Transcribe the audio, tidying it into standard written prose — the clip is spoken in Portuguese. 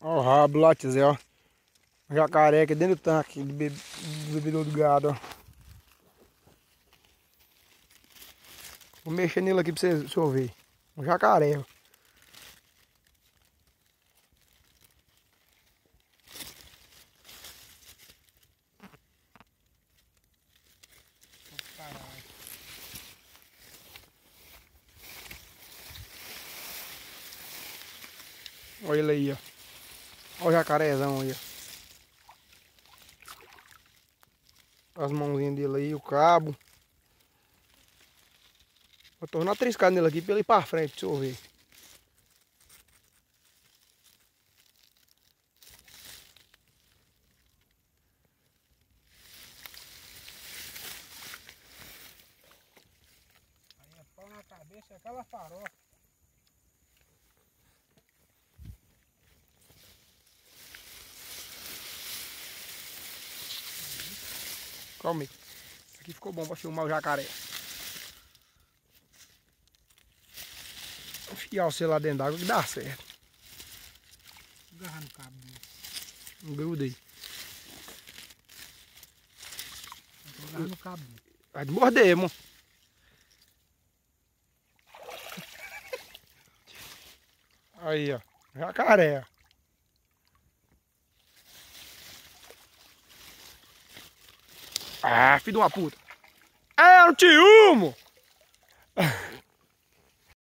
Ó o rabo lá, Zé, ó. Um jacaré aqui dentro do tanque do bebedor do gado, ó. Vou mexer nele aqui pra você ver. Um jacaré, ó. Olha ele aí, ó. Olha o jacarezão aí, ó. As mãozinhas dele aí, o cabo. Vou tornar triscado nele aqui pra ele ir pra frente, pra você ver. Aí é pau na cabeça, aquela farofa. Calma aí. Isso aqui ficou bom pra filmar o jacaré. Vou enfiar você lá dentro d'água que dá certo. Agarrar no cabo dele. Não gruda aí. Agarrar no cabo dele. Vai te morder, irmão. Aí, ó. Jacaré. Ah, filho de uma puta. Ah, eu não te amo!